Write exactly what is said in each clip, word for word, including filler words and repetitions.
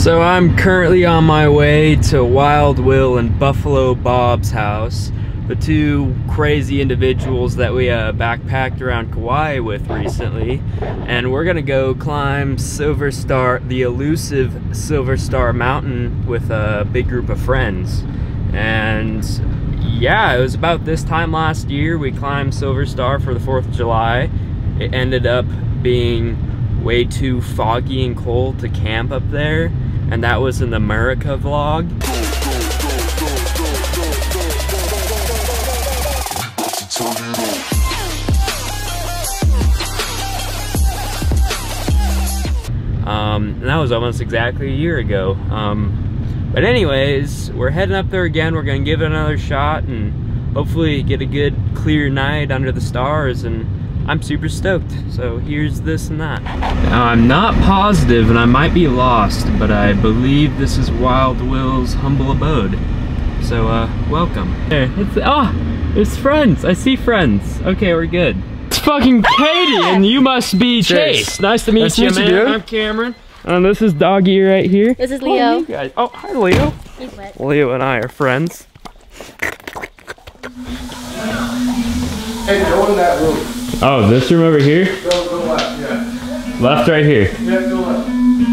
So I'm currently on my way to Wild Will and Buffalo Bob's house, the two crazy individuals that we uh, backpacked around Kauai with recently, and we're gonna go climb Silver Star, the elusive Silver Star Mountain with a big group of friends. And yeah, it was about this time last year we climbed Silver Star for the fourth of July. It ended up being way too foggy and cold to camp up there, and that was in the America vlog. Um, and that was almost exactly a year ago. Um, but anyways, we're heading up there again. We're gonna give it another shot and hopefully get a good clear night under the stars, and I'm super stoked. So here's this and that. Now I'm not positive and I might be lost, but I believe this is Wild Will's humble abode. So uh, welcome. There, it's, oh, it's friends. I see friends. Okay, we're good. It's fucking Katie and you must be Chase. Chase. Nice to meet nice you, to man. You. I'm Cameron. And this is Doggy right here. This is Leo. Oh, you guys. Oh, hi Leo. He's wet. Leo and I are friends. Hey, go in that room. Oh, this room over here? Go, go left, yeah. Left right here. Yeah, go left.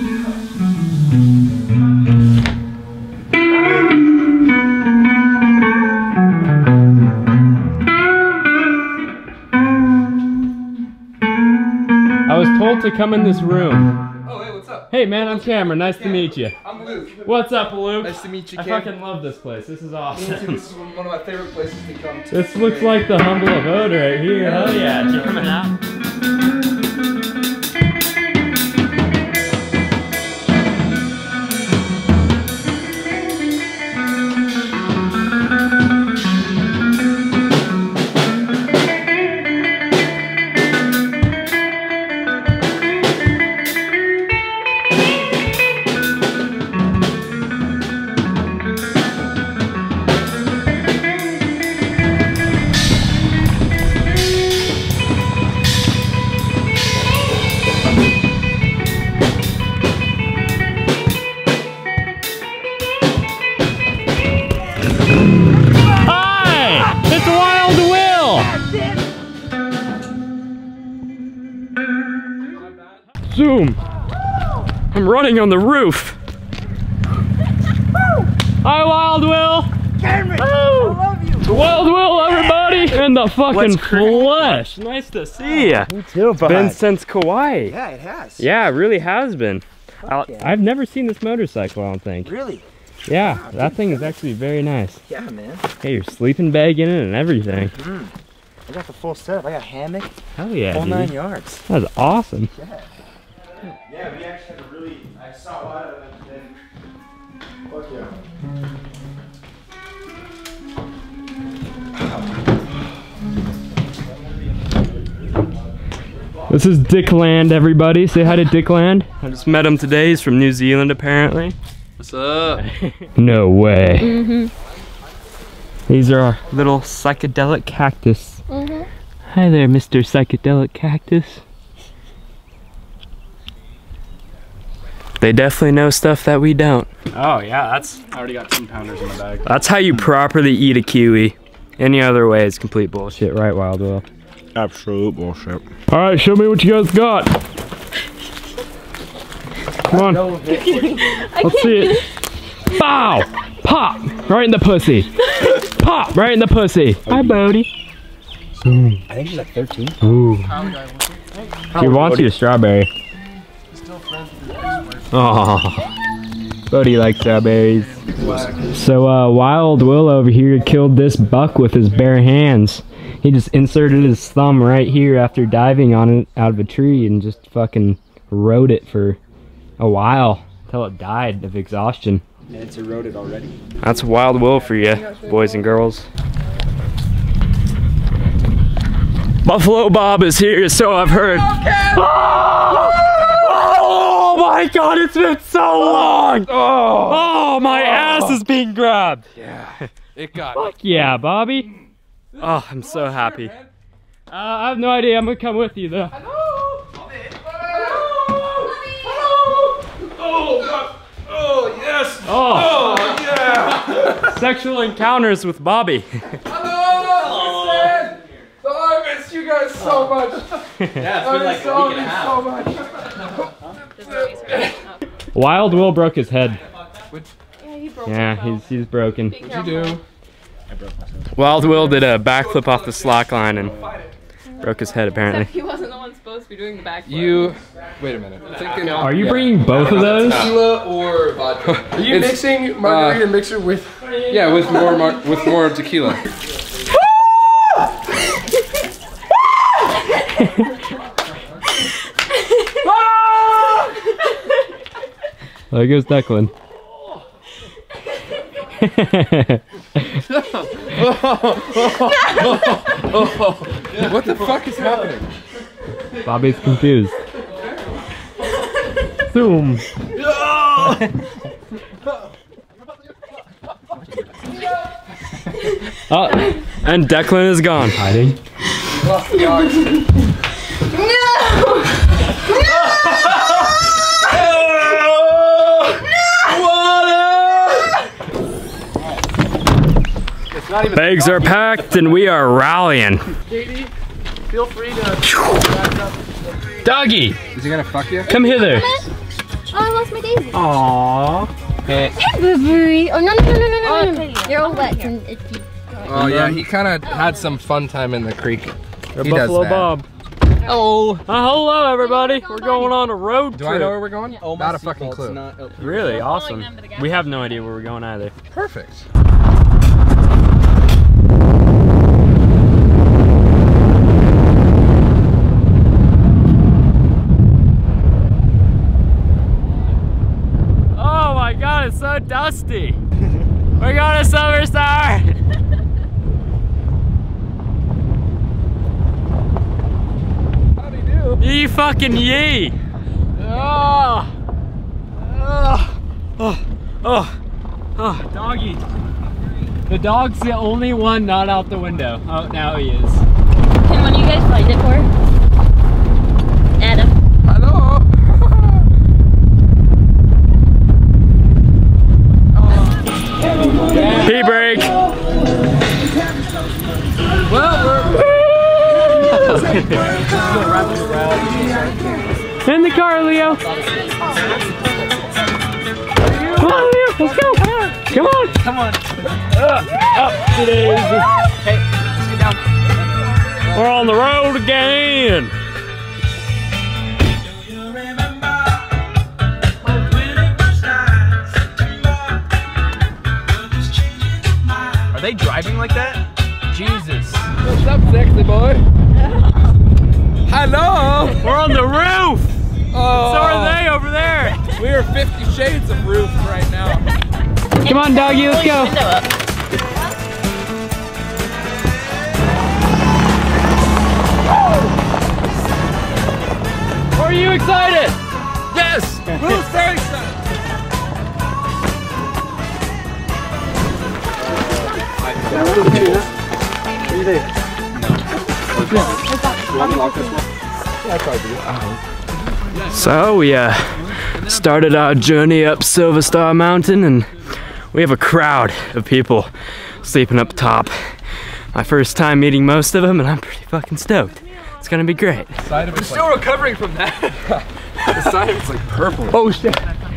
I was told to come in this room. Oh, hey, what's up? Hey man, I'm Cameron. Nice to meet you. I'm Luke. What's up, Luke? Nice to meet you, I Cam. fucking love this place. This is awesome. This is one of my favorite places to come to. This looks like the humble abode right here. Hell yeah, jamming out. Zoom! I'm running on the roof. Hi, Wild Will! Cameron! I love you! Wild Will, everybody! In the fucking flesh! Nice to see ya! Me too, bud. Been since Kauai. Yeah, it has. Yeah, it really has been. Yeah. I've never seen this motorcycle, I don't think. Really? Yeah, wow, that thing is actually very nice. Yeah, man. Hey, your sleeping bag in it and everything. Mm. I got the full setup. I got hammock. Hell yeah, All dude. nine yards. That's awesome. Yeah. Yeah, we actually had a really, I saw a lot of them then. Fuck yeah. This is Declan, everybody. Say hi to Declan. I just met him today. He's from New Zealand, apparently. What's up? No way. Mm-hmm. These are our little psychedelic cactus. Mm-hmm. Hi there, Mister Psychedelic Cactus. They definitely know stuff that we don't. Oh yeah, that's... I already got ten pounders in the bag. That's how you properly eat a kiwi. Any other way is complete bullshit, right, Wild Will? Absolute bullshit. Alright, show me what you guys got. Come on. Let's see it. Bow! Pop! Right in the pussy. Pop! Right in the pussy. Hi, Bodie. I think she's like thirteen. Ooh. She wants you a strawberry. Oh, Bodie likes strawberries. So uh, Wild Will over here killed this buck with his bare hands. He just inserted his thumb right here after diving on it out of a tree and just fucking rode it for a while until it died of exhaustion. And it's eroded already. That's Wild Will for you, boys and girls. Buffalo Bob is here, so I've heard. Oh my god, it's been so long! Oh, oh my oh. ass is being grabbed! Yeah, it got Fuck yeah, Bobby! Oh, I'm so happy. Uh, I have no idea, I'm gonna come with you though. Hello! Hello! Hello! Oh god! Oh! Oh, oh yeah! Sexual encounters with Bobby. Hello! Oh, I missed you guys so much. Yeah, it's been like a week and a half. So much. Wild Will broke his head. Yeah, he broke Yeah, himself. he's he's broken. What'd you do? I broke myself. Wild Will did a backflip off the slack line and broke his head apparently. Except he wasn't the one supposed to be doing the backflip. You. Wait a minute. Thinking. Are you bringing both of those? Tequila or vodka? Are you It's, mixing margarita uh, mixer with? Yeah, with more mar with more tequila. There goes Declan. What the fuck is happening? Bobby's confused. Zoom. Oh, and Declan is gone. Hiding. Bags are packed and we are rallying. Katie, feel free to back up. Doggy, Is he gonna fuck you? come hither. Oh, I lost my daisy. Aww. Hey, boo-boo. Oh, no, no, no, no, no, no, no. You're all wet and itchy. Oh yeah, he kind of had some fun time in the creek. He does Buffalo that. Bob. Oh, uh, hello everybody. We're going on a road Do trip. I know where we're going? Oh, Not a fucking clue. Not, oh. Really awesome. We have no idea where we're going either. Perfect. Oh my god, it's so dusty. We're going to Summer Star. How'd he do? Yee fucking yee. Oh. Oh. Oh. Oh. Oh, doggy. The dog's the only one not out the window. Oh, now he is. Can one of you guys find it for her? Adam. Hello. Pee break. Well, we're In the car, Leo. Come on, Leo. Let's go. Come on. Come on. Uh, up today. Hey, let's get down. We're on the road again. Are they driving like that? Jesus. what's up, sexy boy? Hello. We're on the roof. Oh, So are they over there. We are fifty shades of roof right now. Come on, doggy. Let's go. Window up. Are you excited? Yes, Will's very excited. So we uh, started our journey up Silver Star Mountain and we have a crowd of people sleeping up top. My first time meeting most of them and I'm pretty fucking stoked. It's gonna be great. Side of it's Still recovering from that. like, the side of it's like purple. Oh shit.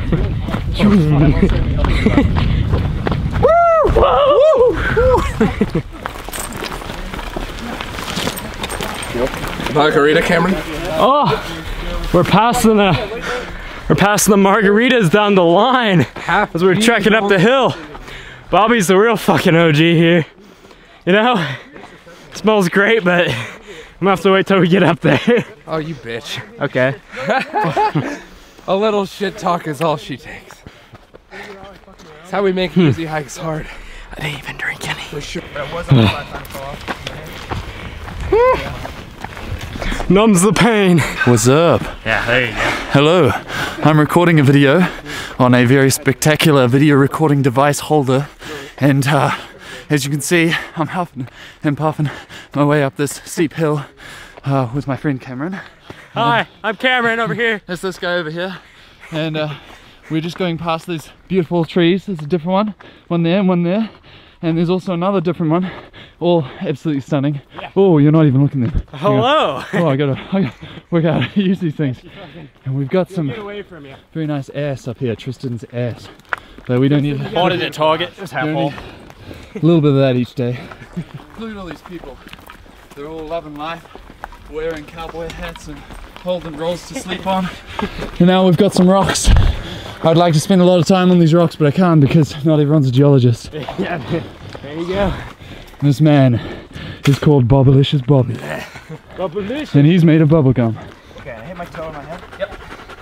Margarita, Cameron. Oh, we're passing the we're passing the margaritas down the line Half as we're trekking up the hill. Bobby's the real fucking O G here. You know, it smells great, but I'm gonna have to wait till we get up there. Oh, you bitch. Okay. A little shit talk is all she takes. It's how we make easy hikes hard. I didn't even drink any. We should. Numbs the pain. What's up? Yeah, there you go. Hello. I'm recording a video on a very spectacular video recording device holder, and uh, as you can see, I'm huffing and puffing my way up this steep hill uh, with my friend Cameron. Hi, I'm Cameron over here. There's this guy over here, and uh, we're just going past these beautiful trees. There's a different one, one there and one there. And there's also another different one, all absolutely stunning. Yeah. Oh, you're not even looking there. Hello! Oh, I gotta, I gotta work out how to use these things. And we've got some get away from you. very nice ass up here, Tristan's ass. But we don't need to. Bought it at Target. Just half full. A little bit of that each day. Look at all these people. They're all loving life, wearing cowboy hats and holding rolls to sleep on. And now we've got some rocks. I'd like to spend a lot of time on these rocks, but I can't because not everyone's a geologist. Yeah, there you go. This man is called Bobblicious Bobby. Bubblicious. And he's made of bubble gum. Okay, I hit my toe on my head. Yep.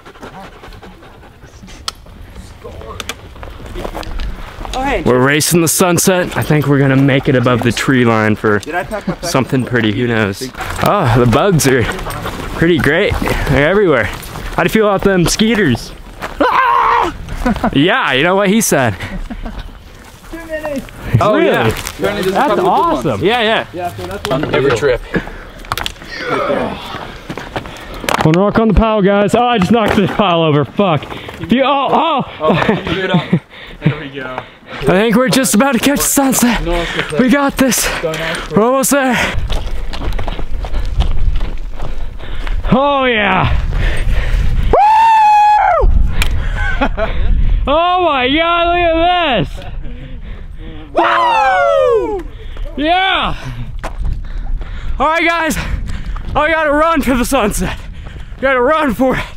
Okay. We're racing the sunset. I think we're gonna make it above the tree line for something pretty, who knows. Oh, the bugs are pretty great. They're everywhere. How do you feel about them skeeters? Yeah, you know what he said. Two minutes. Oh really? Yeah, That's awesome. Yeah, yeah. Yeah, so that's one. Every trip. One rock on the pile, guys. Oh, I just knocked the pile over. Fuck. You, oh, oh. Oh, keep it up. There we go. I think we're just about to catch the sunset. We got this. We're almost there. Oh yeah. Woo! Oh my God! Look at this. Woo! Yeah. All right, guys. I gotta run for the sunset. Gotta run for it.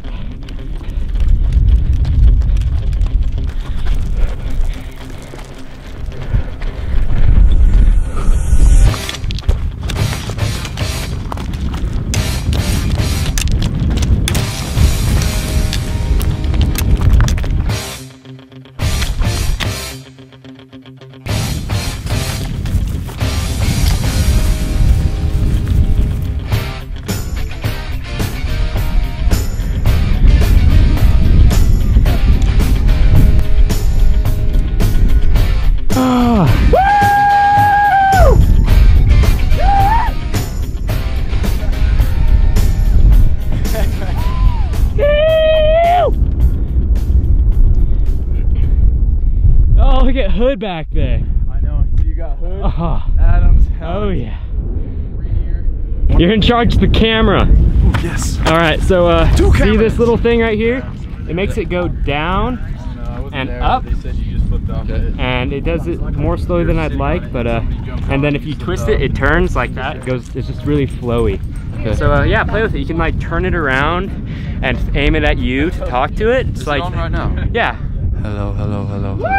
Hood back there. I know. So you got Hood, Oh, Adams, oh yeah. Here. You're in charge of the camera. Ooh, yes. All right, so uh, Two see cameras. this little thing right here? It makes it go down No, I wasn't and there. up, They said you just flipped off it. and it does it more slowly than I'd like, but uh, and then if you twist it, it turns like that. It goes, it's just really flowy. Okay. So uh, yeah, play with it. You can like turn it around and aim it at you to talk to it. It's Is like, it on right now? yeah. Hello, hello, hello, hello.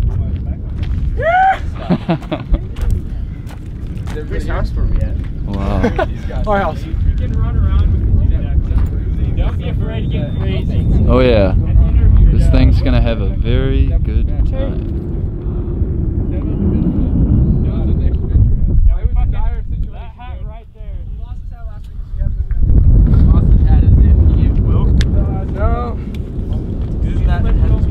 Whose house were we at? Wow. Our house. You can run around with the Don't be afraid to get crazy. Oh yeah. This thing's gonna have a very good time. That hat right there. Austin had his in. He will. No. Isn't that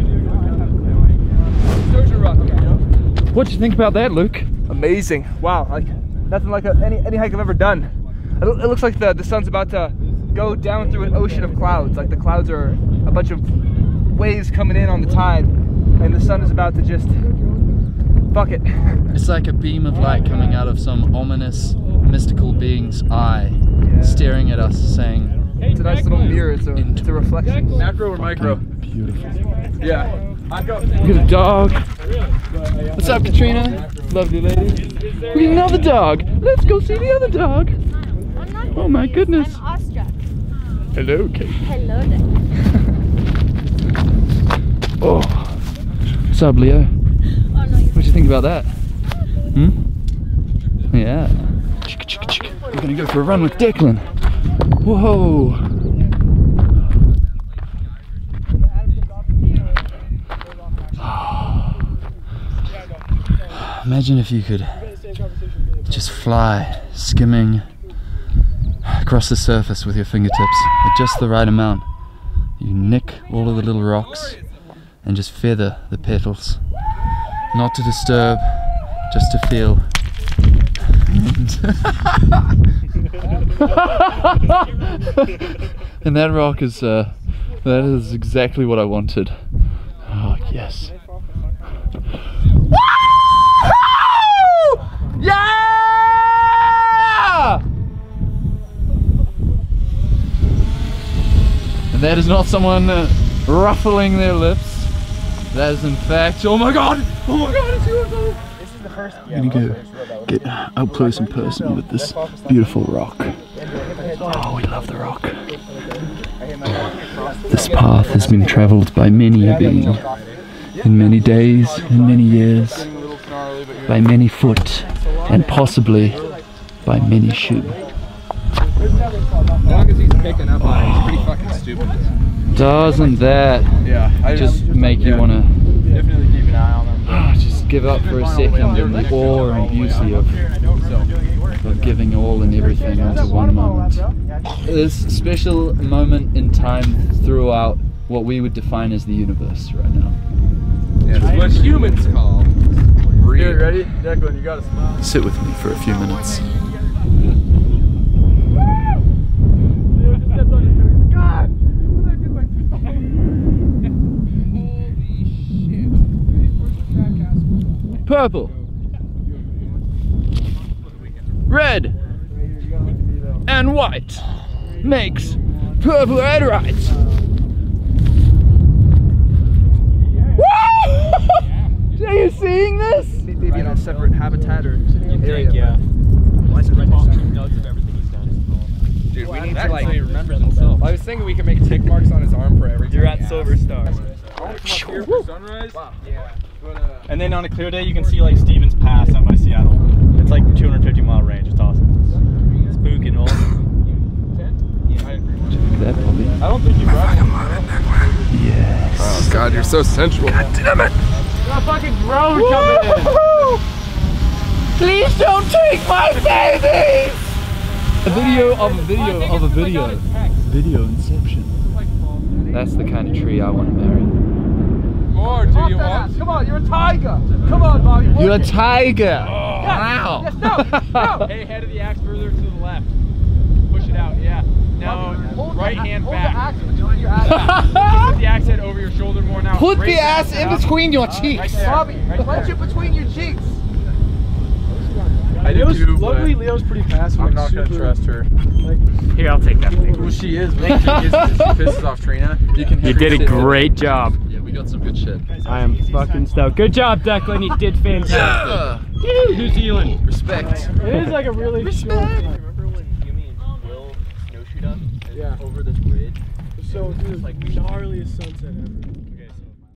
What'd you think about that, Luke? amazing? Wow, like nothing like a, any any hike I've ever done. It, it looks like the the sun's about to go down through an ocean of clouds. Like the clouds are a bunch of waves coming in on the tide, and the sun is about to just fuck it. It's like a beam of light coming out of some ominous, mystical being's eye, Yeah. staring at us, saying, It's a nice little mirror. It's a, it's a reflection. macro or micro? Beautiful. Yeah. Look at the dog. What's up, Katrina? Lovely lady. Look at another dog. Let's go see the other dog. Oh my goodness. I'm awestruck. Hello, Kate. Hello there. Oh. What's up, Leo? Oh, no, you're What do you think about that? Hmm? Yeah. Chicka, chicka, chicka. We're gonna go for a run with Declan. Whoa. Imagine if you could just fly, skimming across the surface with your fingertips at just the right amount. You nick all of the little rocks and just feather the petals. Not to disturb, just to feel. And that rock is, uh, that is exactly what I wanted. Yes. Yeah! And that is not someone uh, ruffling their lips. That is in fact, oh my god! Oh my god, it's U F O! This is the first. I'm gonna go get up close and personal with this beautiful rock. Oh, we love the rock. This path has been travelled by many a being, in many days, in many years, by many foot, and possibly by many shoe. As long as he's picking up on it, he's pretty fucking stupid. Doesn't that Yeah, I just make you yeah. wanna Definitely keep an eye on them. just give up for a second in the awe and beauty of, of giving all and everything into one moment. This special moment in time throughout what we would define as the universe right now. Yeah, it's what humans call. Here, ready? Declan, you gotta smile. Sit with me for a few minutes. Purple, red, and white makes purple and right. Are you seeing this? Maybe in a separate habitat or area. Yeah. Why is it right next to him? Notes of everything he's done. Dude, we need to like remember himself. I was thinking we could make tick marks on his arm for every time. You're at Silver Star. Sunrise? Wow. Yeah. And then on a clear day, you can see like Stevens Pass out by Seattle. It's like two hundred fifty mile range. It's awesome. It's spooking all. That probably. I don't think you brought it. Yes. Oh god, you're so sensual. God damn it! Got a fucking drone coming in. Please don't take my babies! A video of a video of a video. Video inception. That's the kind of tree I want to marry. More, do you want? Come on, you're a tiger! Come on, Bobby! You're a tiger! Oh. Wow! Yes, no, no. Hey, head of the axe further to the left. Push it out, yeah. Now, right hand back. Put the axe head over your shoulder more now. Put the Raise ass it in up. between your Right cheeks! there. Bobby, Right clench there. it between your cheeks! I do too, but luckily, Leo's pretty passive. I'm not gonna trust her. Here, I'll take that thing. Well, she is, but she, is, she pisses off Trina. You, can You did a great job. Yeah, we got some good shit. I am fucking stoked. Good job, Declan. You did fantastic. Woo, New Zealand. Respect. It is like a really short. Remember when Yumi and Will snowshoed us Yeah. over this bridge? So, dude, like gnarliest sunset ever.